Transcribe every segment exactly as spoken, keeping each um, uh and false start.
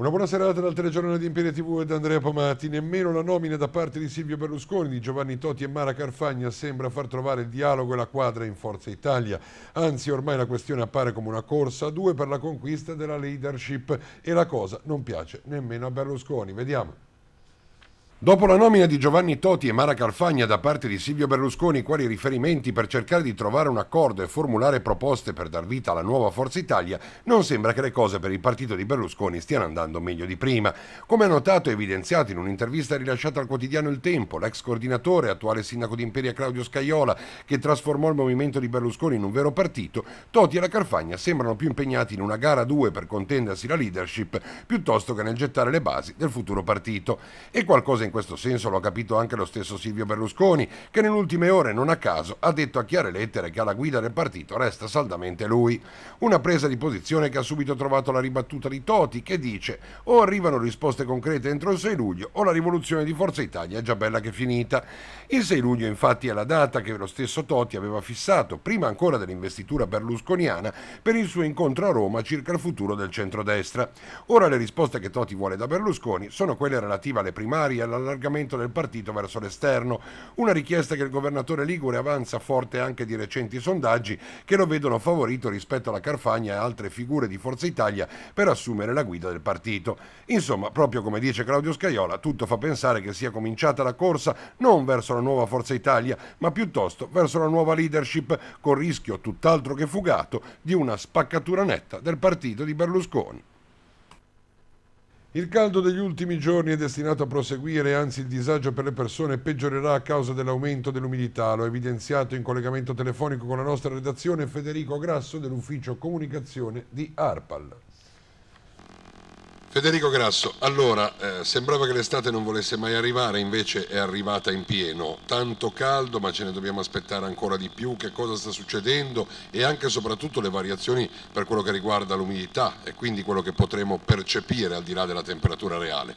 Una buona serata dal telegiornale di Imperia tivù ed Andrea Pomati. Nemmeno la nomina da parte di Silvio Berlusconi, di Giovanni Toti e Mara Carfagna sembra far trovare il dialogo e la quadra in Forza Italia. Anzi, ormai la questione appare come una corsa a due per la conquista della leadership e la cosa non piace nemmeno a Berlusconi. Vediamo. Dopo la nomina di Giovanni Toti e Mara Carfagna da parte di Silvio Berlusconi quali riferimenti per cercare di trovare un accordo e formulare proposte per dar vita alla nuova Forza Italia, non sembra che le cose per il partito di Berlusconi stiano andando meglio di prima. Come ha notato e evidenziato in un'intervista rilasciata al quotidiano Il Tempo, l'ex coordinatore, attuale sindaco di Imperia Claudio Scajola, che trasformò il movimento di Berlusconi in un vero partito, Toti e la Carfagna sembrano più impegnati in una gara a due per contendersi la leadership piuttosto che nel gettare le basi del futuro partito. E qualcosa in In questo senso lo ha capito anche lo stesso Silvio Berlusconi, che nelle ultime ore, non a caso, ha detto a chiare lettere che alla guida del partito resta saldamente lui. Una presa di posizione che ha subito trovato la ribattuta di Toti, che dice: o arrivano risposte concrete entro il sei luglio o la rivoluzione di Forza Italia è già bella che finita. Il sei luglio infatti è la data che lo stesso Toti aveva fissato, prima ancora dell'investitura berlusconiana, per il suo incontro a Roma circa il futuro del centrodestra. Ora le risposte che Toti vuole da Berlusconi sono quelle relative alle primarie e alla allargamento del partito verso l'esterno, una richiesta che il governatore ligure avanza forte anche di recenti sondaggi che lo vedono favorito rispetto alla Carfagna e altre figure di Forza Italia per assumere la guida del partito. Insomma, proprio come dice Claudio Scajola, tutto fa pensare che sia cominciata la corsa non verso la nuova Forza Italia, ma piuttosto verso la nuova leadership, con rischio tutt'altro che fugato di una spaccatura netta del partito di Berlusconi. Il caldo degli ultimi giorni è destinato a proseguire, anzi il disagio per le persone peggiorerà a causa dell'aumento dell'umidità. Lo ha evidenziato in collegamento telefonico con la nostra redazione Federico Grasso dell'ufficio comunicazione di ARPAL. Federico Grasso, allora, eh, sembrava che l'estate non volesse mai arrivare, invece è arrivata in pieno. Tanto caldo, ma ce ne dobbiamo aspettare ancora di più. Che cosa sta succedendo? E anche e soprattutto le variazioni per quello che riguarda l'umidità e quindi quello che potremo percepire al di là della temperatura reale.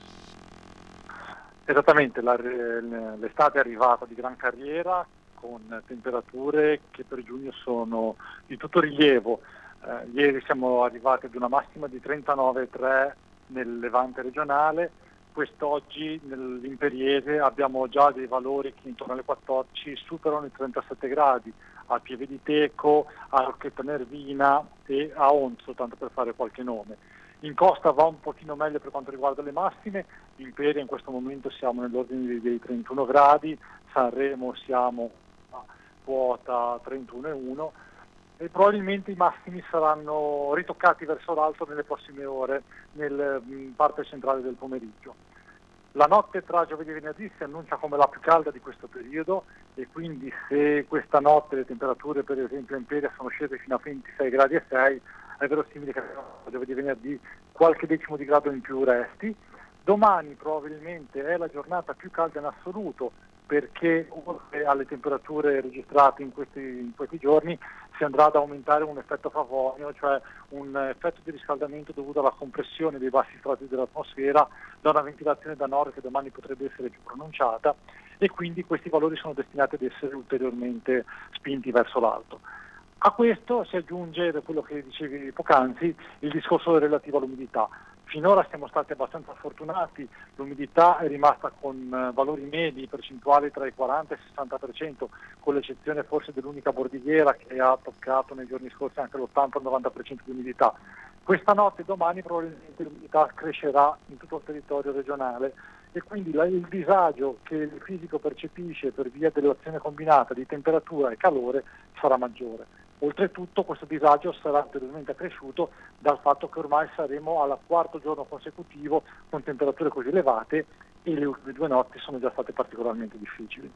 Esattamente, la, l'estate è arrivata di gran carriera con temperature che per giugno sono di tutto rilievo. Eh, ieri siamo arrivati ad una massima di trentanove virgola tre nel Levante regionale, quest'oggi nell'Imperiese abbiamo già dei valori che intorno alle quattordici superano i trentasette gradi, a Pieve di Teco, a Rocchetta Nervina e a Onzo, tanto per fare qualche nome. In costa va un pochino meglio per quanto riguarda le massime, in Imperia in questo momento siamo nell'ordine dei trentuno gradi, Sanremo siamo a quota trentuno virgola uno e probabilmente i massimi saranno ritoccati verso l'alto nelle prossime ore, nel in parte centrale del pomeriggio. La notte tra giovedì e venerdì si annuncia come la più calda di questo periodo e quindi se questa notte le temperature per esempio a Imperia sono scese fino a ventisei gradi e sei, è verosimile che giovedì e venerdì qualche decimo di grado in più resti. Domani probabilmente è la giornata più calda in assoluto, perché oltre alle temperature registrate in questi, in questi giorni si andrà ad aumentare un effetto favorevole, cioè un effetto di riscaldamento dovuto alla compressione dei bassi strati dell'atmosfera da una ventilazione da nord che domani potrebbe essere più pronunciata e quindi questi valori sono destinati ad essere ulteriormente spinti verso l'alto. A questo si aggiunge, da quello che dicevi poc'anzi, il discorso relativo all'umidità. Finora siamo stati abbastanza fortunati, l'umidità è rimasta con valori medi, percentuali tra i quaranta e il sessanta per cento, con l'eccezione forse dell'unica bordighera che ha toccato nei giorni scorsi anche l'ottanta novanta per cento di umidità. Questa notte e domani probabilmente l'umidità crescerà in tutto il territorio regionale e quindi la, il disagio che il fisico percepisce per via dell'azione combinata di temperatura e calore sarà maggiore. Oltretutto questo disagio sarà ulteriormente accresciuto dal fatto che ormai saremo al quarto giorno consecutivo con temperature così elevate e le ultime due notti sono già state particolarmente difficili.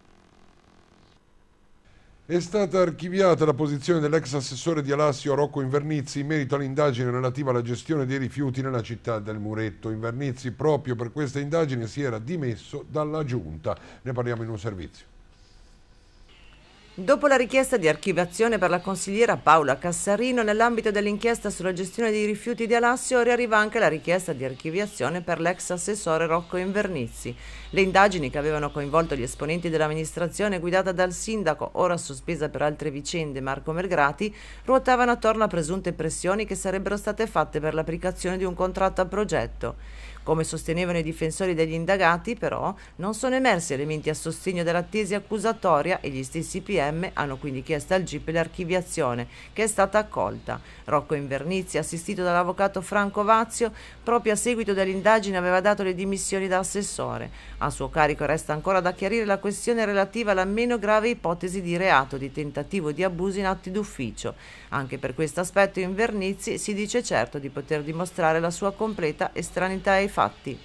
È stata archiviata la posizione dell'ex assessore di Alassio Rocco Invernizzi in merito all'indagine relativa alla gestione dei rifiuti nella città del Muretto. Invernizzi proprio per questa indagine si era dimesso dalla giunta. Ne parliamo in un servizio. Dopo la richiesta di archiviazione per la consigliera Paola Cassarino, nell'ambito dell'inchiesta sulla gestione dei rifiuti di Alassio, ora arriva anche la richiesta di archiviazione per l'ex assessore Rocco Invernizzi. Le indagini che avevano coinvolto gli esponenti dell'amministrazione guidata dal sindaco, ora sospesa per altre vicende, Marco Melgrati, ruotavano attorno a presunte pressioni che sarebbero state fatte per l'applicazione di un contratto a progetto. Come sostenevano i difensori degli indagati, però, non sono emersi elementi a sostegno della tesi accusatoria e gli stessi P M hanno quindi chiesto al G I P l'archiviazione, che è stata accolta. Rocco Invernizzi, assistito dall'avvocato Franco Vazio, proprio a seguito dell'indagine aveva dato le dimissioni da assessore. A suo carico resta ancora da chiarire la questione relativa alla meno grave ipotesi di reato di tentativo di abuso in atti d'ufficio. Anche per questo aspetto Invernizzi si dice certo di poter dimostrare la sua completa estraneità ai fatti.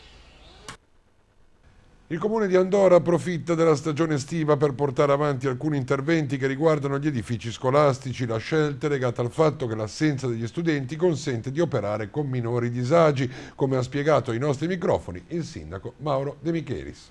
Il Comune di Andora approfitta della stagione estiva per portare avanti alcuni interventi che riguardano gli edifici scolastici. La scelta è legata al fatto che l'assenza degli studenti consente di operare con minori disagi, come ha spiegato ai nostri microfoni il sindaco Mauro De Michelis.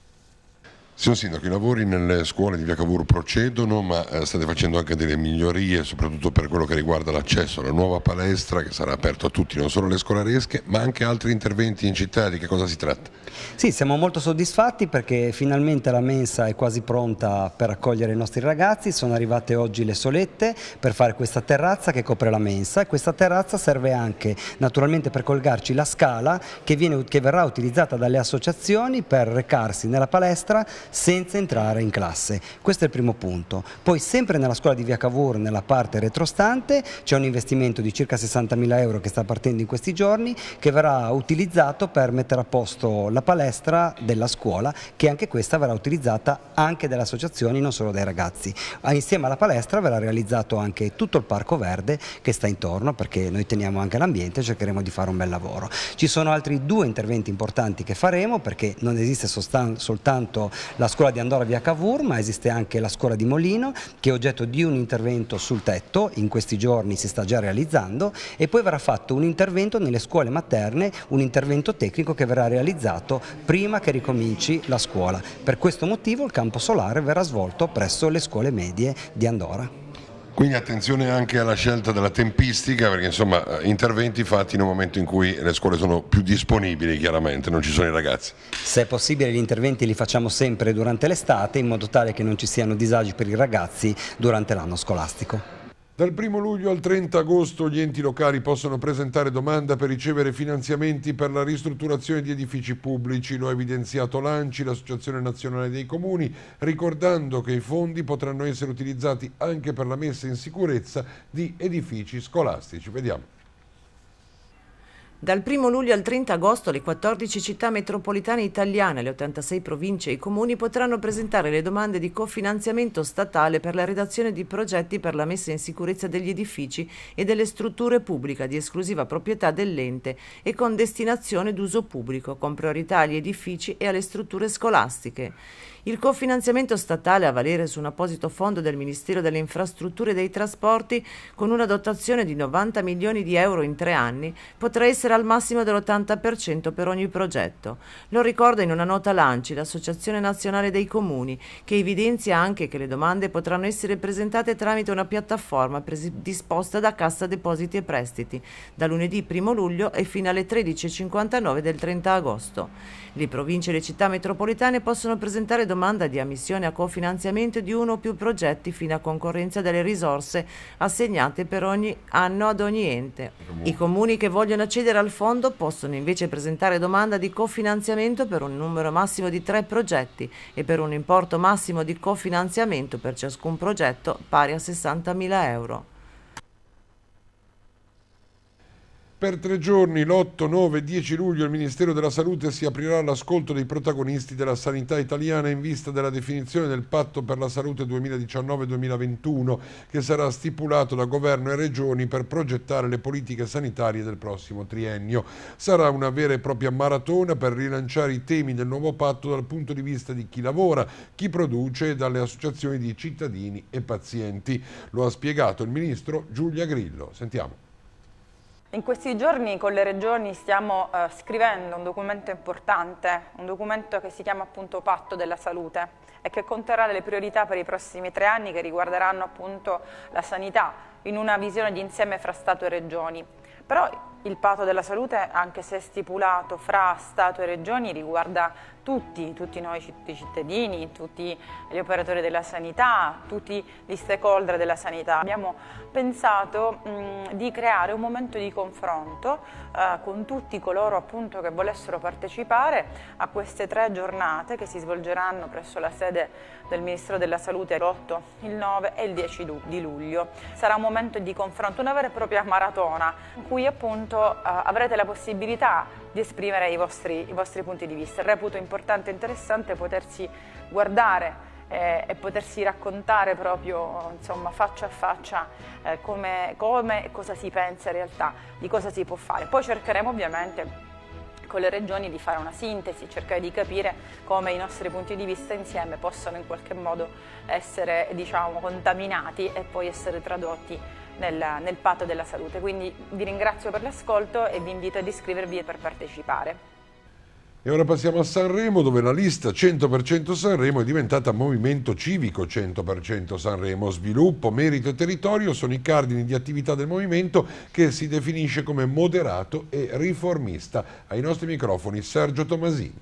Signor Sindaco, i lavori nelle scuole di Via Cavour procedono, ma eh, state facendo anche delle migliorie, soprattutto per quello che riguarda l'accesso alla nuova palestra che sarà aperto a tutti, non solo le scolaresche, ma anche altri interventi in città. Di che cosa si tratta? Sì, siamo molto soddisfatti perché finalmente la mensa è quasi pronta per accogliere i nostri ragazzi. Sono arrivate oggi le solette per fare questa terrazza che copre la mensa, e questa terrazza serve anche naturalmente per colgarci la scala che, viene, che verrà utilizzata dalle associazioni per recarsi nella palestra senza entrare in classe. Questo è il primo punto. Poi sempre nella scuola di Via Cavour, nella parte retrostante, c'è un investimento di circa sessantamila euro che sta partendo in questi giorni, che verrà utilizzato per mettere a posto la palestra della scuola, che anche questa verrà utilizzata anche dalle associazioni, non solo dai ragazzi. Insieme alla palestra verrà realizzato anche tutto il parco verde che sta intorno, perché noi teniamo anche l'ambiente e cercheremo di fare un bel lavoro. Ci sono altri due interventi importanti che faremo, perché non esiste soltanto la scuola di Andora Via Cavour, ma esiste anche la scuola di Molino, che è oggetto di un intervento sul tetto, in questi giorni si sta già realizzando, e poi verrà fatto un intervento nelle scuole materne, un intervento tecnico che verrà realizzato prima che ricominci la scuola. Per questo motivo il campo solare verrà svolto presso le scuole medie di Andora. Quindi attenzione anche alla scelta della tempistica, perché insomma interventi fatti in un momento in cui le scuole sono più disponibili, chiaramente, non ci sono i ragazzi. Se è possibile gli interventi li facciamo sempre durante l'estate, in modo tale che non ci siano disagi per i ragazzi durante l'anno scolastico. Dal primo luglio al trenta agosto gli enti locali possono presentare domanda per ricevere finanziamenti per la ristrutturazione di edifici pubblici. Lo ha evidenziato l'ANCI, l'Associazione Nazionale dei Comuni, ricordando che i fondi potranno essere utilizzati anche per la messa in sicurezza di edifici scolastici. Vediamo. Dal primo luglio al trenta agosto le quattordici città metropolitane italiane, le ottantasei province e i comuni potranno presentare le domande di cofinanziamento statale per la redazione di progetti per la messa in sicurezza degli edifici e delle strutture pubbliche di esclusiva proprietà dell'ente e con destinazione d'uso pubblico, con priorità agli edifici e alle strutture scolastiche. Il cofinanziamento statale a valere su un apposito fondo del Ministero delle Infrastrutture e dei Trasporti, con una dotazione di novanta milioni di euro in tre anni, potrà essere al massimo dell'ottanta per cento per ogni progetto. Lo ricorda in una nota l'ANCI, l'Associazione Nazionale dei Comuni, che evidenzia anche che le domande potranno essere presentate tramite una piattaforma disposta da Cassa Depositi e Prestiti, da lunedì primo luglio e fino alle tredici e cinquantanove del trenta agosto. Le province e le città metropolitane possono presentare domanda di ammissione a cofinanziamento di uno o più progetti fino a concorrenza delle risorse assegnate per ogni anno ad ogni ente. I comuni che vogliono accedere al fondo possono invece presentare domanda di cofinanziamento per un numero massimo di tre progetti e per un importo massimo di cofinanziamento per ciascun progetto pari a sessantamila euro. Per tre giorni, l'otto, nove e dieci luglio, il Ministero della Salute si aprirà all'ascolto dei protagonisti della sanità italiana in vista della definizione del Patto per la Salute duemiladiciannove duemilaventuno, che sarà stipulato da Governo e Regioni per progettare le politiche sanitarie del prossimo triennio. Sarà una vera e propria maratona per rilanciare i temi del nuovo patto dal punto di vista di chi lavora, chi produce e dalle associazioni di cittadini e pazienti. Lo ha spiegato il Ministro Giulia Grillo. Sentiamo. In questi giorni con le regioni stiamo eh, scrivendo un documento importante, un documento che si chiama appunto Patto della Salute e che conterrà le priorità per i prossimi tre anni che riguarderanno appunto la sanità in una visione di insieme fra Stato e Regioni. Però il Patto della Salute, anche se stipulato fra Stato e Regioni, riguarda tutti, tutti noi cittadini, tutti gli operatori della sanità, tutti gli stakeholder della sanità. Abbiamo pensato mh, di creare un momento di confronto eh, con tutti coloro appunto che volessero partecipare a queste tre giornate che si svolgeranno presso la sede del Ministero della Salute l'otto, il nove e il dieci di luglio. Sarà un momento di confronto, una vera e propria maratona, in cui appunto eh, avrete la possibilità di esprimere i vostri, i vostri punti di vista. Reputo importante e interessante potersi guardare eh, e potersi raccontare proprio insomma, faccia a faccia eh, come, come e cosa si pensa in realtà, di cosa si può fare. Poi cercheremo ovviamente con le regioni di fare una sintesi, cercare di capire come i nostri punti di vista insieme possano in qualche modo essere, diciamo, contaminati e poi essere tradotti nel, nel patto della salute. Quindi vi ringrazio per l'ascolto e vi invito ad iscrivervi per partecipare. E ora passiamo a Sanremo, dove la lista cento per cento Sanremo è diventata Movimento Civico cento per cento Sanremo. Sviluppo, merito e territorio sono i cardini di attività del movimento, che si definisce come moderato e riformista. Ai nostri microfoni Sergio Tomasini.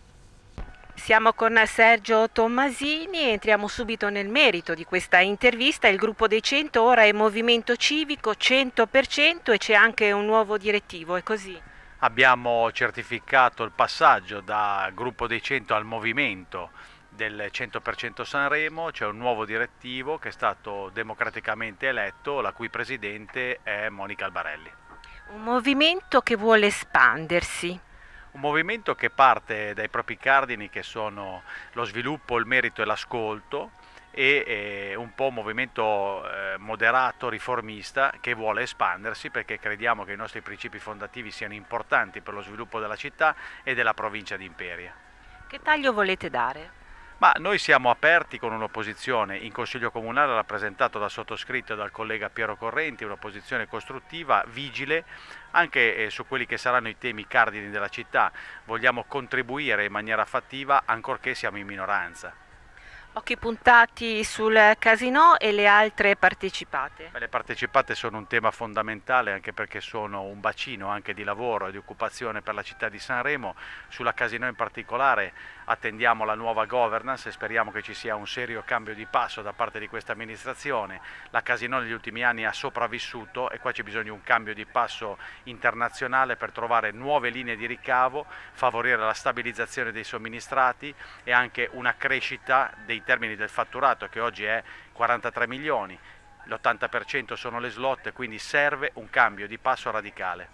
Siamo con Sergio Tommasini e entriamo subito nel merito di questa intervista. Il gruppo dei cento ora è Movimento Civico cento per cento e c'è anche un nuovo direttivo, è così? Abbiamo certificato il passaggio da gruppo dei cento al movimento del cento per cento Sanremo. C'è un nuovo direttivo che è stato democraticamente eletto, la cui presidente è Monica Albarelli. Un movimento che vuole espandersi. Un movimento che parte dai propri cardini, che sono lo sviluppo, il merito e l'ascolto, e eh, un po' un movimento eh, moderato, riformista, che vuole espandersi perché crediamo che i nostri principi fondativi siano importanti per lo sviluppo della città e della provincia di Imperia. Che taglio volete dare? Ma noi siamo aperti con un'opposizione in Consiglio Comunale rappresentato dal sottoscritto e dal collega Piero Correnti, un'opposizione costruttiva, vigile, anche eh, su quelli che saranno i temi cardini della città. Vogliamo contribuire in maniera fattiva ancorché siamo in minoranza. Occhi puntati sul Casinò e le altre partecipate. Le partecipate sono un tema fondamentale anche perché sono un bacino anche di lavoro e di occupazione per la città di Sanremo. Sulla Casinò in particolare attendiamo la nuova governance e speriamo che ci sia un serio cambio di passo da parte di questa amministrazione. La Casinò negli ultimi anni ha sopravvissuto e qua c'è bisogno di un cambio di passo internazionale per trovare nuove linee di ricavo, favorire la stabilizzazione dei somministrati e anche una crescita dei termini del fatturato, che oggi è quarantatré milioni, l'ottanta per cento sono le slot, quindi serve un cambio di passo radicale.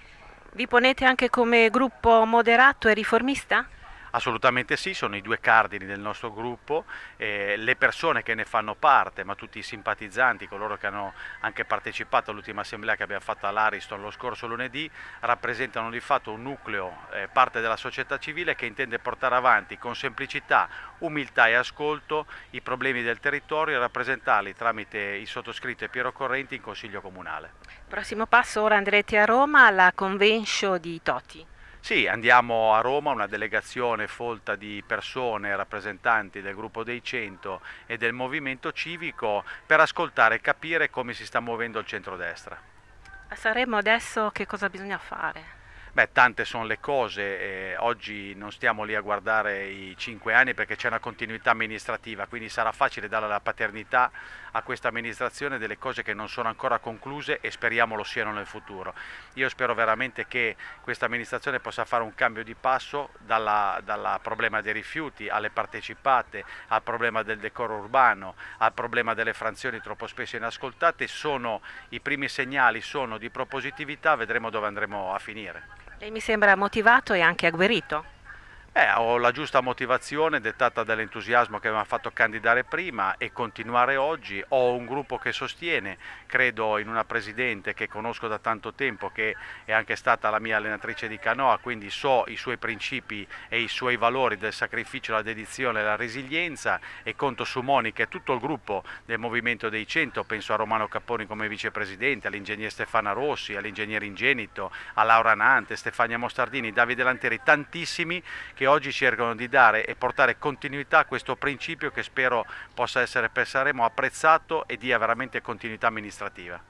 Vi ponete anche come gruppo moderato e riformista? Assolutamente sì, sono i due cardini del nostro gruppo, eh, le persone che ne fanno parte, ma tutti i simpatizzanti, coloro che hanno anche partecipato all'ultima assemblea che abbiamo fatto all'Ariston lo scorso lunedì, rappresentano di fatto un nucleo, eh, parte della società civile che intende portare avanti con semplicità, umiltà e ascolto i problemi del territorio e rappresentarli tramite il sottoscritto e Piero Correnti in Consiglio Comunale. Prossimo passo, ora andrete a Roma alla convention di Toti. Sì, andiamo a Roma, una delegazione folta di persone, rappresentanti del gruppo dei cento e del movimento civico, per ascoltare e capire come si sta muovendo il centrodestra. A Sanremo adesso che cosa bisogna fare? Beh, tante sono le cose, eh, oggi non stiamo lì a guardare i cinque anni perché c'è una continuità amministrativa, quindi sarà facile dare la paternità a questa amministrazione delle cose che non sono ancora concluse e speriamo lo siano nel futuro. Io spero veramente che questa amministrazione possa fare un cambio di passo dal problema dei rifiuti alle partecipate, al problema del decoro urbano, al problema delle franzioni troppo spesso inascoltate. Sono i primi segnali, sono di propositività, vedremo dove andremo a finire. Lei mi sembra motivato e anche agguerrito. Eh, ho la giusta motivazione dettata dall'entusiasmo che mi ha fatto candidare prima e continuare oggi. Ho un gruppo che sostiene, credo in una presidente che conosco da tanto tempo, che è anche stata la mia allenatrice di canoa, quindi so i suoi principi e i suoi valori del sacrificio, la dedizione e la resilienza, e conto su Monica e tutto il gruppo del Movimento dei cento. Penso a Romano Capponi come vicepresidente, all'ingegner Stefana Rossi, all'ingegner Ingenito, a Laura Nante, Stefania Mostardini, Davide Lanteri, tantissimi che oggi cercano di dare e portare continuità a questo principio che spero possa essere per Sanremo apprezzato e dia veramente continuità amministrativa.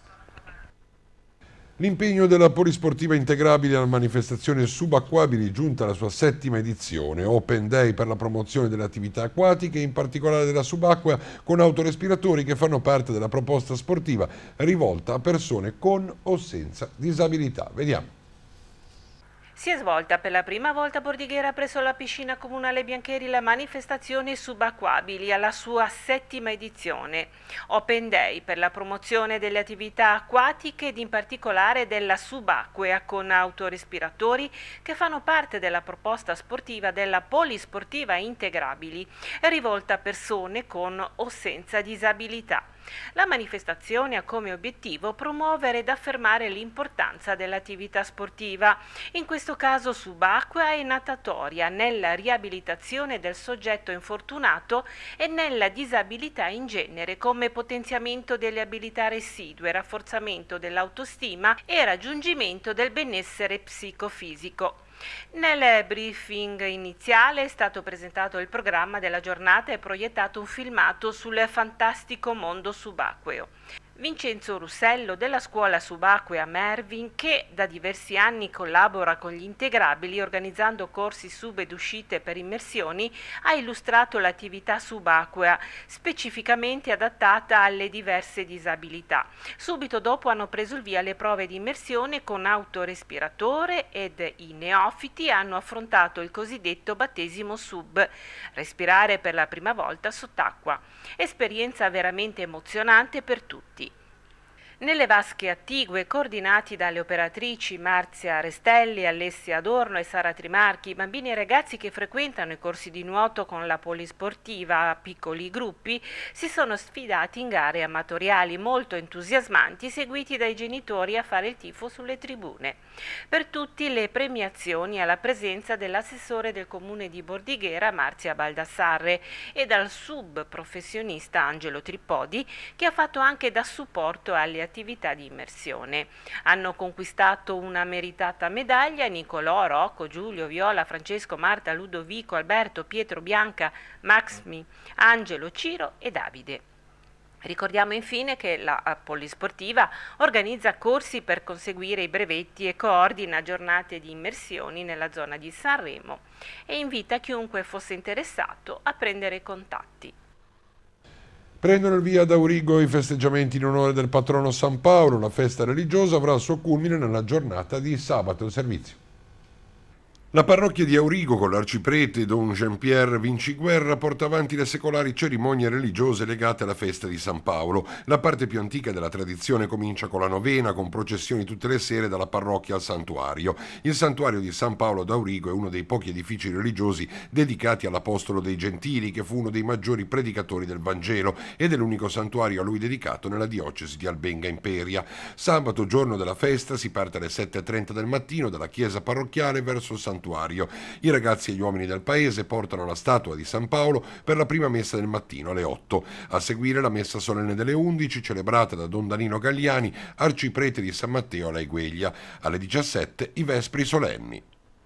L'impegno della Polisportiva Integrabile alla manifestazione Subacquabili giunta alla sua settima edizione, Open Day per la promozione delle attività acquatiche, in particolare della subacquea, con autorespiratori che fanno parte della proposta sportiva rivolta a persone con o senza disabilità. Vediamo. Si è svolta per la prima volta a Bordighera presso la piscina comunale Biancheri la manifestazione Subacquabili alla sua settima edizione. Open Day per la promozione delle attività acquatiche ed in particolare della subacquea con autorespiratori che fanno parte della proposta sportiva della Polisportiva Integrabili, rivolta a persone con o senza disabilità. La manifestazione ha come obiettivo promuovere ed affermare l'importanza dell'attività sportiva, in questo caso subacquea e natatoria, nella riabilitazione del soggetto infortunato e nella disabilità in genere, come potenziamento delle abilità residue, rafforzamento dell'autostima e raggiungimento del benessere psicofisico. Nel briefing iniziale è stato presentato il programma della giornata e proiettato un filmato sul fantastico mondo subacqueo. Vincenzo Russello della scuola subacquea Mervin, che da diversi anni collabora con gli Integrabili organizzando corsi sub ed uscite per immersioni, ha illustrato l'attività subacquea specificamente adattata alle diverse disabilità. Subito dopo hanno preso il via le prove di immersione con autorespiratore ed i neofiti hanno affrontato il cosiddetto battesimo sub, respirare per la prima volta sott'acqua. Esperienza veramente emozionante per tutti. Nelle vasche attigue, coordinati dalle operatrici Marzia Restelli, Alessia Adorno e Sara Trimarchi, i bambini e ragazzi che frequentano i corsi di nuoto con la polisportiva a piccoli gruppi si sono sfidati in gare amatoriali molto entusiasmanti, seguiti dai genitori a fare il tifo sulle tribune. Per tutti le premiazioni alla presenza dell'assessore del comune di Bordighera Marzia Baldassarre e dal sub professionista Angelo Trippodi, che ha fatto anche da supporto alle attività di immersione. Hanno conquistato una meritata medaglia Nicolò, Rocco, Giulio, Viola, Francesco, Marta, Ludovico, Alberto, Pietro, Bianca, Maxmi, Angelo, Ciro e Davide. Ricordiamo infine che la Polisportiva organizza corsi per conseguire i brevetti e coordina giornate di immersioni nella zona di Sanremo e invita chiunque fosse interessato a prendere contatti. Prendono il via ad Aurigo i festeggiamenti in onore del patrono San Paolo. La festa religiosa avrà il suo culmine nella giornata di sabato. Servizio. La parrocchia di Aurigo, con l'arciprete Don Jean-Pierre Vinciguerra, porta avanti le secolari cerimonie religiose legate alla festa di San Paolo. La parte più antica della tradizione comincia con la novena, con processioni tutte le sere dalla parrocchia al santuario. Il santuario di San Paolo d'Aurigo è uno dei pochi edifici religiosi dedicati all'Apostolo dei Gentili, che fu uno dei maggiori predicatori del Vangelo, ed è l'unico santuario a lui dedicato nella diocesi di Albenga Imperia. Sabato, giorno della festa, si parte alle sette e trenta del mattino dalla chiesa parrocchiale verso il santuario. I ragazzi e gli uomini del paese portano la statua di San Paolo per la prima messa del mattino alle otto. A seguire la messa solenne delle undici, celebrata da Don Danilo Gagliani, arciprete di San Matteo alla Egueglia. Alle diciassette i vespri solenni.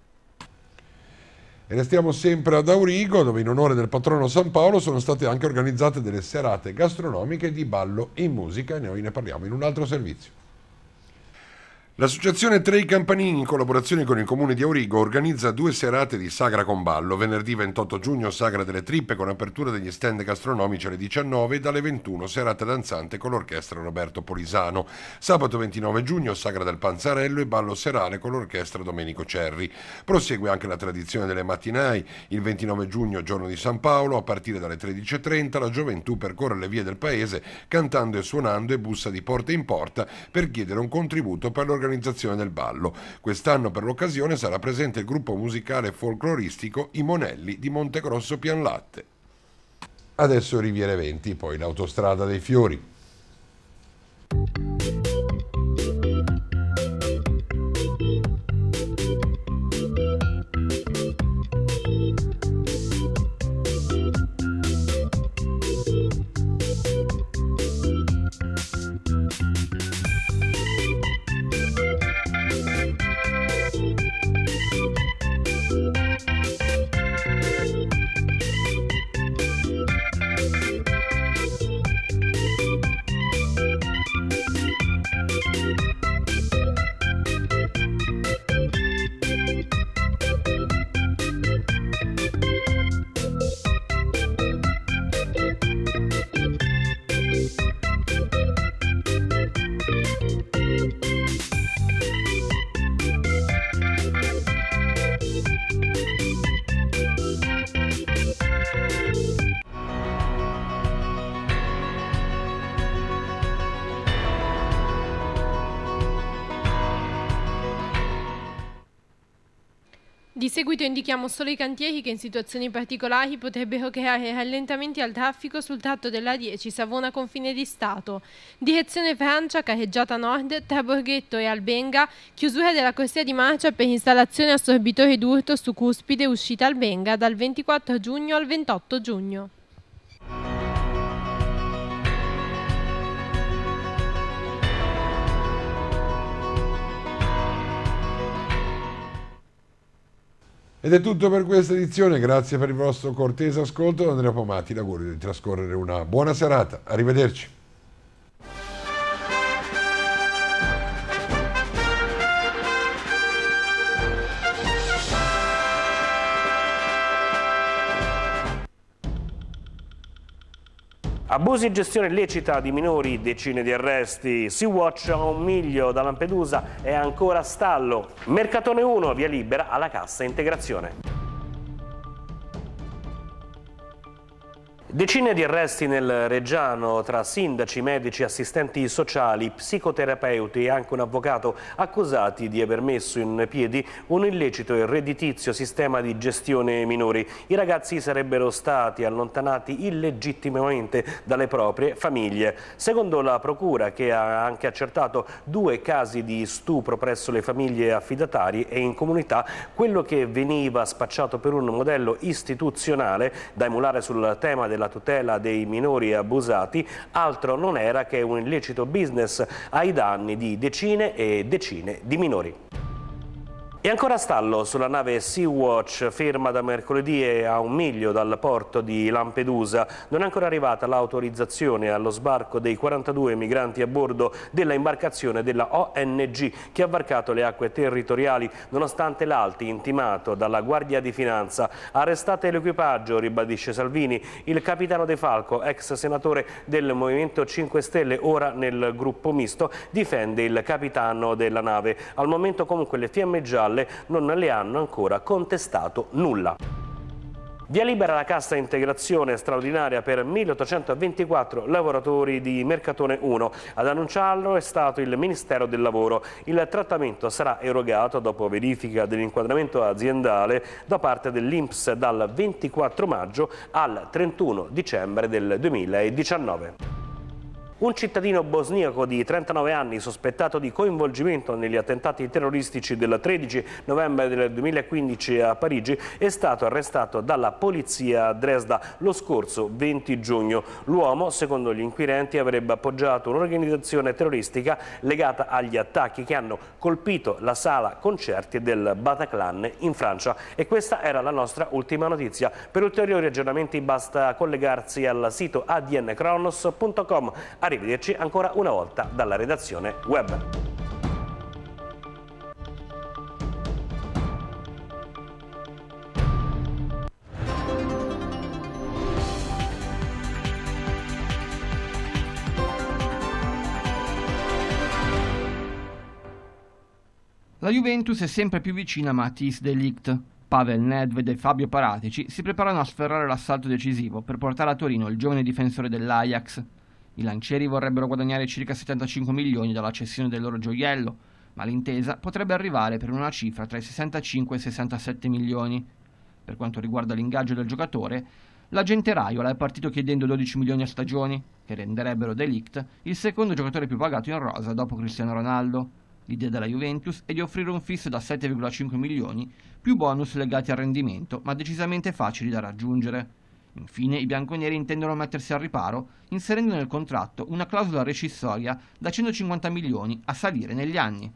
E restiamo sempre ad Aurigo, dove in onore del patrono San Paolo sono state anche organizzate delle serate gastronomiche di ballo e musica, e noi ne parliamo in un altro servizio. L'associazione Tre i Campanini, in collaborazione con il comune di Aurigo, organizza due serate di sagra con ballo. Venerdì ventotto giugno sagra delle trippe con apertura degli stand gastronomici alle diciannove e dalle ventuno serata danzante con l'orchestra Roberto Polisano. Sabato ventinove giugno sagra del panzarello e ballo serale con l'orchestra Domenico Cerri. Prosegue anche la tradizione delle mattinai. Il ventinove giugno, giorno di San Paolo, a partire dalle tredici e trenta la gioventù percorre le vie del paese cantando e suonando e bussa di porta in porta per chiedere un contributo per l'organizzazione l'organizzazione del ballo. Quest'anno per l'occasione sarà presente il gruppo musicale folcloristico I Monelli di Montegrosso Pianlatte. Adesso Riviera venti, poi l'autostrada dei fiori. Di seguito indichiamo solo i cantieri che in situazioni particolari potrebbero creare rallentamenti al traffico sul tratto della dieci Savona confine di Stato. Direzione Francia, carreggiata nord, tra Borghetto e Albenga, chiusura della corsia di marcia per installazione assorbitore d'urto su cuspide uscita Albenga dal ventiquattro giugno al ventotto giugno. Ed è tutto per questa edizione, grazie per il vostro cortese ascolto da Andrea Pomati, l'augurio di trascorrere una buona serata, arrivederci. Abusi e gestione illecita di minori, decine di arresti. Sea-Watch a un miglio da Lampedusa è ancora a stallo. Mercatone uno, via libera alla cassa integrazione. Decine di arresti nel Reggiano tra sindaci, medici, assistenti sociali, psicoterapeuti e anche un avvocato accusati di aver messo in piedi un illecito e redditizio sistema di gestione minori. I ragazzi sarebbero stati allontanati illegittimamente dalle proprie famiglie. Secondo la procura, che ha anche accertato due casi di stupro presso le famiglie affidatarie e in comunità, quello che veniva spacciato per un modello istituzionale da emulare sul tema della tutela dei minori abusati altro non era che un illecito business ai danni di decine e decine di minori. E ancora a stallo sulla nave Sea-Watch, ferma da mercoledì e a un miglio dal porto di Lampedusa. Non è ancora arrivata l'autorizzazione allo sbarco dei quarantadue migranti a bordo della imbarcazione della O N G che ha varcato le acque territoriali nonostante l'Alti intimato dalla Guardia di Finanza. Arrestate l'equipaggio, ribadisce Salvini. Il capitano De Falco, ex senatore del Movimento cinque Stelle, ora nel gruppo misto, difende il capitano della nave. Al momento comunque le fiamme gialle non le hanno ancora contestato nulla. Via libera la cassa integrazione straordinaria per milleottocentoventiquattro lavoratori di Mercatone uno. Ad annunciarlo è stato il Ministero del Lavoro. Il trattamento sarà erogato dopo verifica dell'inquadramento aziendale da parte dell'I N P S dal ventiquattro maggio al trentuno dicembre del duemiladiciannove. Un cittadino bosniaco di trentanove anni sospettato di coinvolgimento negli attentati terroristici del tredici novembre del duemilaquindici a Parigi è stato arrestato dalla polizia a Dresda lo scorso venti giugno. L'uomo, secondo gli inquirenti, avrebbe appoggiato un'organizzazione terroristica legata agli attacchi che hanno colpito la sala concerti del Bataclan in Francia. E questa era la nostra ultima notizia. Per ulteriori aggiornamenti basta collegarsi al sito a d n cronos punto com. Arrivederci ancora una volta dalla redazione web. La Juventus è sempre più vicina a Matthijs de Ligt. Pavel Nedved e Fabio Paratici si preparano a sferrare l'assalto decisivo per portare a Torino il giovane difensore dell'Ajax. I lancieri vorrebbero guadagnare circa settantacinque milioni dalla cessione del loro gioiello, ma l'intesa potrebbe arrivare per una cifra tra i sessantacinque e i sessantasette milioni. Per quanto riguarda l'ingaggio del giocatore, l'agente Raiola è partito chiedendo dodici milioni a stagioni, che renderebbero De Ligt il secondo giocatore più pagato in rosa dopo Cristiano Ronaldo. L'idea della Juventus è di offrire un fisso da sette virgola cinque milioni, più bonus legati al rendimento, ma decisamente facili da raggiungere. Infine, i bianconeri intendono mettersi al riparo, inserendo nel contratto una clausola rescissoria da centocinquanta milioni a salire negli anni.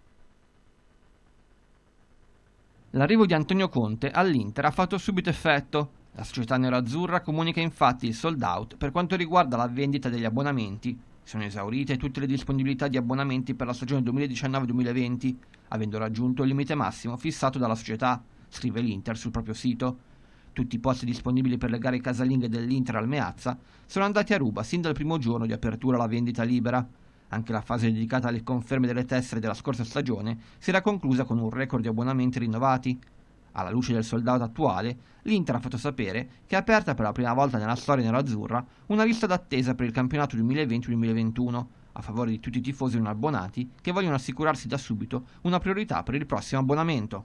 L'arrivo di Antonio Conte all'Inter ha fatto subito effetto. La società nerazzurra comunica infatti il sold out per quanto riguarda la vendita degli abbonamenti. Sono esaurite tutte le disponibilità di abbonamenti per la stagione duemiladiciannove duemilaventi, avendo raggiunto il limite massimo fissato dalla società, scrive l'Inter sul proprio sito. Tutti i posti disponibili per le gare casalinghe dell'Inter al Meazza sono andati a ruba sin dal primo giorno di apertura alla vendita libera. Anche la fase dedicata alle conferme delle tessere della scorsa stagione si era conclusa con un record di abbonamenti rinnovati. Alla luce del sold out attuale, l'Inter ha fatto sapere che è aperta per la prima volta nella storia nerazzurra una lista d'attesa per il campionato duemilaventi duemilaventuno, a favore di tutti i tifosi non abbonati che vogliono assicurarsi da subito una priorità per il prossimo abbonamento.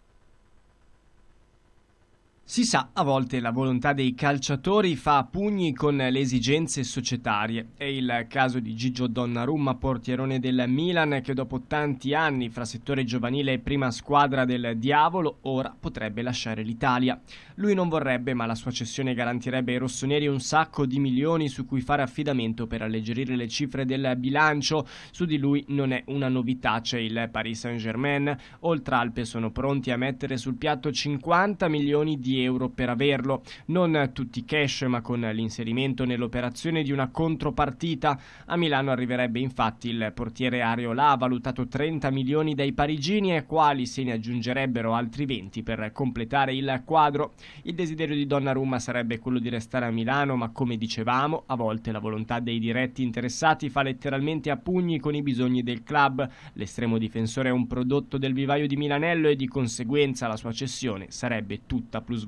Si sa, a volte la volontà dei calciatori fa a pugni con le esigenze societarie. È il caso di Gigio Donnarumma, portierone del Milan, che dopo tanti anni fra settore giovanile e prima squadra del Diavolo, ora potrebbe lasciare l'Italia. Lui non vorrebbe, ma la sua cessione garantirebbe ai rossoneri un sacco di milioni su cui fare affidamento per alleggerire le cifre del bilancio. Su di lui non è una novità, c'è il Paris Saint-Germain. Oltralpe sono pronti a mettere sul piatto cinquanta milioni di euro per averlo, non tutti cash ma con l'inserimento nell'operazione di una contropartita. A Milano arriverebbe infatti il portiere Areola, valutato trenta milioni dai parigini, ai quali se ne aggiungerebbero altri venti per completare il quadro. Il desiderio di Donnarumma sarebbe quello di restare a Milano, ma come dicevamo, a volte la volontà dei diretti interessati fa letteralmente a pugni con i bisogni del club. L'estremo difensore è un prodotto del vivaio di Milanello e di conseguenza la sua cessione sarebbe tutta plusvalenza.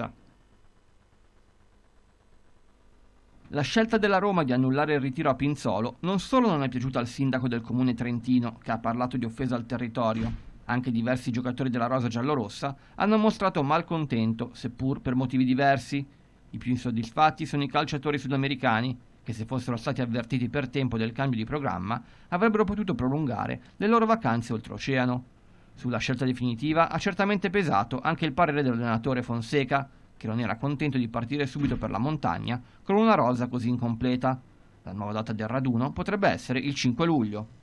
La scelta della Roma di annullare il ritiro a Pinzolo non solo non è piaciuta al sindaco del comune trentino, che ha parlato di offesa al territorio, anche diversi giocatori della rosa giallorossa hanno mostrato malcontento, seppur per motivi diversi. I più insoddisfatti sono i calciatori sudamericani, che se fossero stati avvertiti per tempo del cambio di programma avrebbero potuto prolungare le loro vacanze oltreoceano. Sulla scelta definitiva ha certamente pesato anche il parere dell'allenatore Fonseca, che non era contento di partire subito per la montagna con una rosa così incompleta. La nuova data del raduno potrebbe essere il cinque luglio.